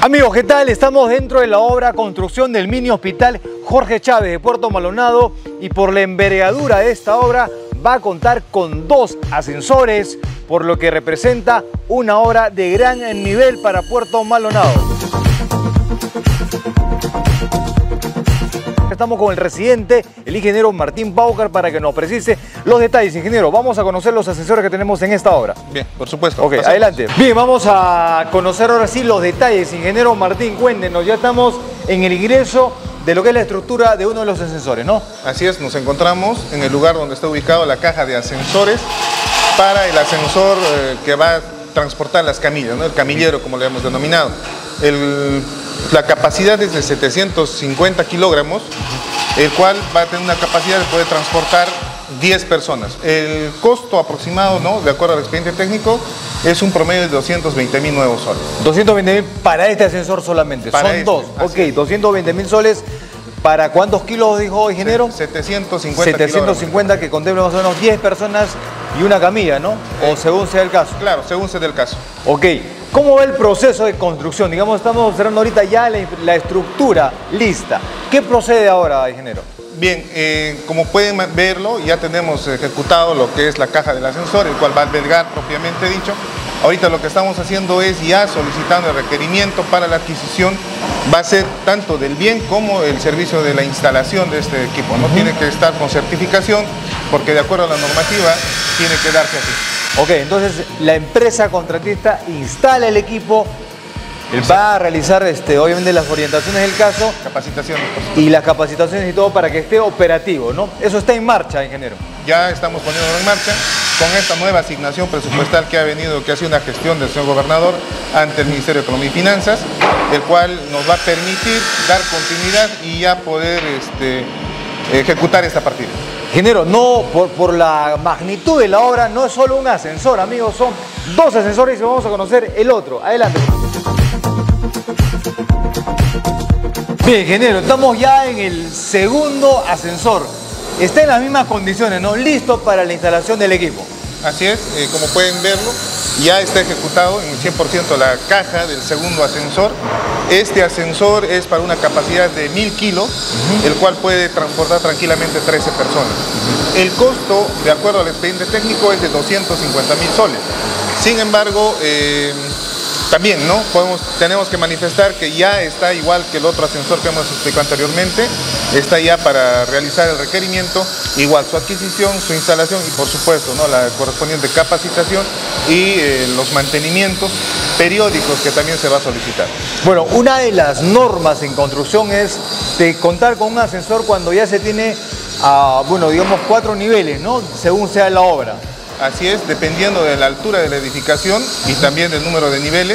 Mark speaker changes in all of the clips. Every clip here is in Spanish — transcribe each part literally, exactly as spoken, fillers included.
Speaker 1: Amigos, ¿qué tal? Estamos dentro de la obra construcción del mini hospital Jorge Chávez de Puerto Maldonado y por la envergadura de esta obra va a contar con dos ascensores, por lo que representa una obra de gran nivel para Puerto Maldonado. Estamos con el residente, el ingeniero Martín Paucar, para que nos precise los detalles. Ingeniero, vamos a conocer los ascensores que tenemos en esta obra.
Speaker 2: Bien, por supuesto.
Speaker 1: Ok, adelante. Bien, vamos a conocer ahora sí los detalles. Ingeniero Martín, cuéntenos, ya estamos en el ingreso de lo que es la estructura de uno de los ascensores, ¿no?
Speaker 2: Así es, nos encontramos en el lugar donde está ubicado la caja de ascensores para el ascensor eh, que va a transportar las camillas, ¿no? El camillero, como le hemos denominado. El, la capacidad es de setecientos cincuenta kilogramos, el cual va a tener una capacidad de poder transportar diez personas. El costo aproximado, ¿no?, de acuerdo al expediente técnico, es un promedio de doscientos veinte mil nuevos soles.
Speaker 1: doscientos veinte mil para este ascensor solamente.
Speaker 2: Para
Speaker 1: Son
Speaker 2: este,
Speaker 1: dos. Ok, doscientos veinte mil soles. ¿Para cuántos kilos dijo, ingeniero?
Speaker 2: setecientos cincuenta
Speaker 1: setecientos cincuenta, que contempla más o menos diez personas y una camilla, ¿no? O
Speaker 2: Eh,
Speaker 1: según sea el caso.
Speaker 2: Claro, según sea el caso.
Speaker 1: Ok. ¿Cómo va el proceso de construcción? Digamos, estamos observando ahorita ya la, la estructura lista. ¿Qué procede ahora, ingeniero?
Speaker 2: Bien, eh, como pueden verlo, ya tenemos ejecutado lo que es la caja del ascensor, el cual va a albergar propiamente dicho. Ahorita lo que estamos haciendo es ya solicitando el requerimiento para la adquisición, va a ser tanto del bien como el servicio de la instalación de este equipo, ¿no? Uh-huh. Tiene que estar con certificación, porque de acuerdo a la normativa tiene que darse así.
Speaker 1: Ok, entonces la empresa contratista instala el equipo, va a realizar este, obviamente las orientaciones del caso,
Speaker 2: capacitaciones
Speaker 1: y las capacitaciones y todo para que esté operativo, ¿no? Eso está en marcha, ingeniero.
Speaker 2: Ya estamos poniéndolo en marcha con esta nueva asignación presupuestal que ha venido, que ha sido una gestión del señor gobernador ante el Ministerio de Economía y Finanzas, el cual nos va a permitir dar continuidad y ya poder este, ejecutar esta partida.
Speaker 1: Ingeniero, no, por, por la magnitud de la obra, no es solo un ascensor, amigos, son dos ascensores y vamos a conocer el otro. Adelante. Bien, ingeniero, estamos ya en el segundo ascensor. Está en las mismas condiciones, ¿no? Listo para la instalación del equipo.
Speaker 2: Así es, eh, como pueden verlo, ya está ejecutado en cien por ciento la caja del segundo ascensor. Este ascensor es para una capacidad de mil kilos, uh-huh. el cual puede transportar tranquilamente trece personas. Uh-huh. El costo, de acuerdo al expediente técnico, es de doscientos cincuenta mil soles. Sin embargo, eh, también, ¿no?, Podemos, tenemos que manifestar que ya está igual que el otro ascensor que hemos explicado anteriormente, está ya para realizar el requerimiento, igual su adquisición, su instalación y por supuesto, ¿no?, la correspondiente capacitación y eh, los mantenimientos periódicos que también se va a solicitar.
Speaker 1: Bueno, una de las normas en construcción es de contar con un ascensor cuando ya se tiene, uh, bueno, digamos cuatro niveles, ¿no?, según sea la obra.
Speaker 2: Así es, dependiendo de la altura de la edificación y también del número de niveles,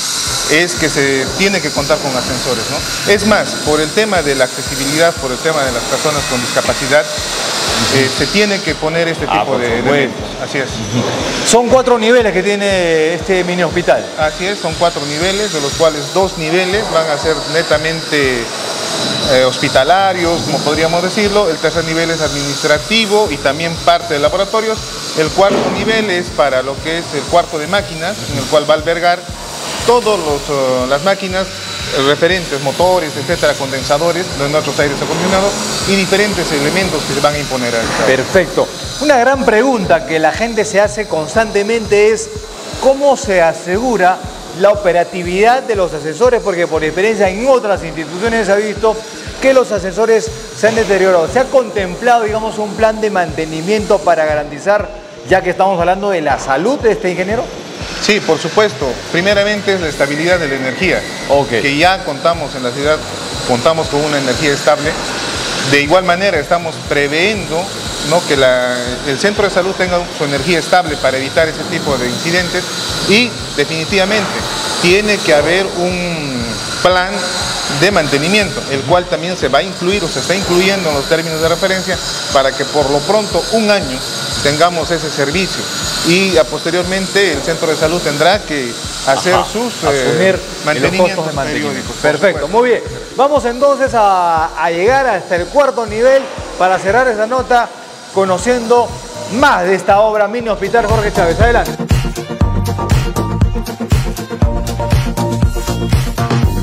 Speaker 2: es que se tiene que contar con ascensores, ¿no? Es más, por el tema de la accesibilidad, por el tema de las personas con discapacidad, uh-huh. eh, se tiene que poner este
Speaker 1: ah,
Speaker 2: tipo de, de elementos. Así es.
Speaker 1: Uh-huh. Son cuatro niveles que tiene este mini hospital.
Speaker 2: Así es, son cuatro niveles, de los cuales dos niveles van a ser netamente Eh, hospitalarios, como podríamos decirlo. El tercer nivel es administrativo y también parte de laboratorios. El cuarto nivel es para lo que es el cuarto de máquinas, en el cual va a albergar todas uh, las máquinas eh, referentes, motores, etcétera, condensadores de nuestros aires acondicionados y diferentes elementos que se van a imponer a esta.
Speaker 1: Perfecto. Una gran pregunta que la gente se hace constantemente es ¿cómo se asegura la operatividad de los ascensores? Porque por experiencia en otras instituciones se ha visto que los ascensores se han deteriorado. ¿Se ha contemplado, digamos, un plan de mantenimiento para garantizar, ya que estamos hablando de la salud de este ingeniero?
Speaker 2: Sí, por supuesto. Primeramente es la estabilidad de la energía, okay. que ya contamos en la ciudad, contamos con una energía estable. De igual manera estamos previendo, ¿no?, que la, el centro de salud tenga su energía estable para evitar ese tipo de incidentes y definitivamente tiene que haber un plan de mantenimiento, el cual también se va a incluir o se está incluyendo en los términos de referencia para que por lo pronto un año tengamos ese servicio y a posteriormente el centro de salud tendrá que hacer Ajá, sus
Speaker 1: asumir
Speaker 2: eh, mantenimientos
Speaker 1: de mantenimiento.
Speaker 2: periódicos.
Speaker 1: Perfecto, muy bien. Vamos entonces a, a llegar hasta el cuarto nivel para cerrar esta nota conociendo más de esta obra Mini Hospital Jorge Chávez. Adelante.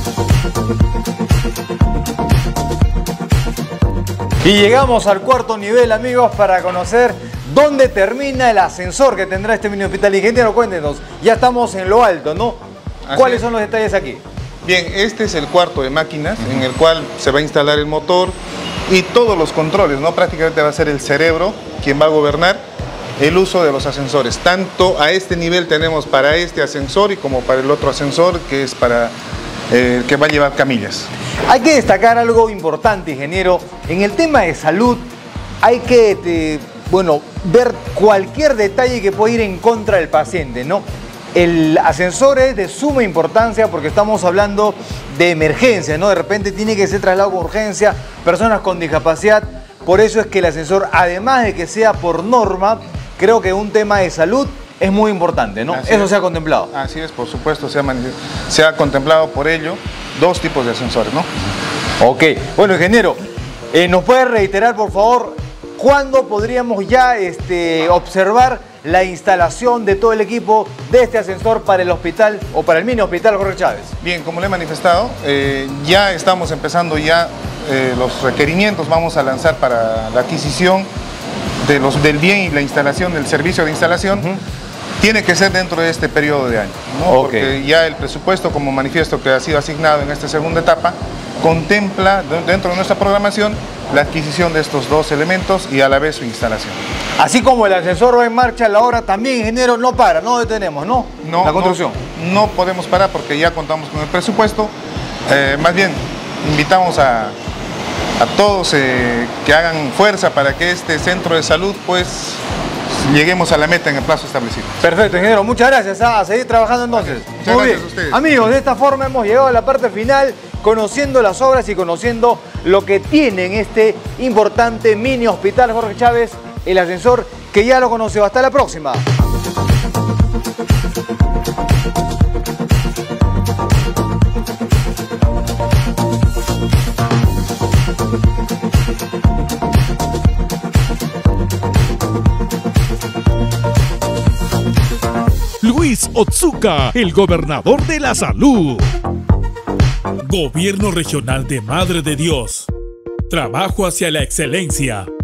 Speaker 1: Y llegamos al cuarto nivel, amigos, para conocer dónde termina el ascensor que tendrá este mini hospital. Ingeniero, cuéntenos, ya estamos en lo alto, ¿no? Así ¿Cuáles es. son los detalles aquí?
Speaker 2: Bien, este es el cuarto de máquinas, uh-huh. en el cual se va a instalar el motor y todos los controles, ¿no? Prácticamente va a ser el cerebro quien va a gobernar el uso de los ascensores. Tanto a este nivel tenemos para este ascensor y como para el otro ascensor, que es para eh, que va a llevar camillas.
Speaker 1: Hay que destacar algo importante, ingeniero. En el tema de salud hay que te, bueno, ver cualquier detalle que pueda ir en contra del paciente, ¿no? El ascensor es de suma importancia porque estamos hablando de emergencia, ¿no? De repente tiene que ser trasladado con urgencia, personas con discapacidad. Por eso es que el ascensor, además de que sea por norma, creo que un tema de salud es muy importante, ¿no?
Speaker 2: Así
Speaker 1: Eso
Speaker 2: es.
Speaker 1: se ha contemplado.
Speaker 2: Así es, por supuesto, se ha, se ha contemplado por ello dos tipos de ascensores, ¿no?
Speaker 1: Ok. Bueno, ingeniero, eh, ¿nos puede reiterar, por favor, cuándo podríamos ya este, observar la instalación de todo el equipo de este ascensor para el hospital o para el mini hospital Jorge Chávez?
Speaker 2: Bien, como le he manifestado, eh, ya estamos empezando ya eh, los requerimientos, vamos a lanzar para la adquisición de los, del bien y la instalación del servicio de instalación. Uh-huh. Tiene que ser dentro de este periodo de año, ¿no? Okay. Porque ya el presupuesto, como manifiesto, que ha sido asignado en esta segunda etapa, contempla dentro de nuestra programación la adquisición de estos dos elementos y a la vez su instalación.
Speaker 1: Así como el ascensor va en marcha, la obra también, ingeniero, no para, no detenemos, ¿no?
Speaker 2: No,
Speaker 1: la construcción.
Speaker 2: No, no podemos parar porque ya contamos con el presupuesto. Eh, más bien, invitamos a, a todos eh, que hagan fuerza para que este centro de salud, pues, lleguemos a la meta en el plazo establecido.
Speaker 1: Perfecto, ingeniero. Muchas gracias. A seguir trabajando entonces.
Speaker 2: Muchas
Speaker 1: Muy
Speaker 2: gracias
Speaker 1: bien.
Speaker 2: a ustedes.
Speaker 1: Amigos, de esta forma hemos llegado a la parte final, conociendo las obras y conociendo lo que tiene en este importante mini hospital Jorge Chávez, el ascensor que ya lo conoció. Hasta la próxima.
Speaker 3: Luis Otsuka, el gobernador de la salud. Gobierno Regional de Madre de Dios. Trabajo hacia la excelencia.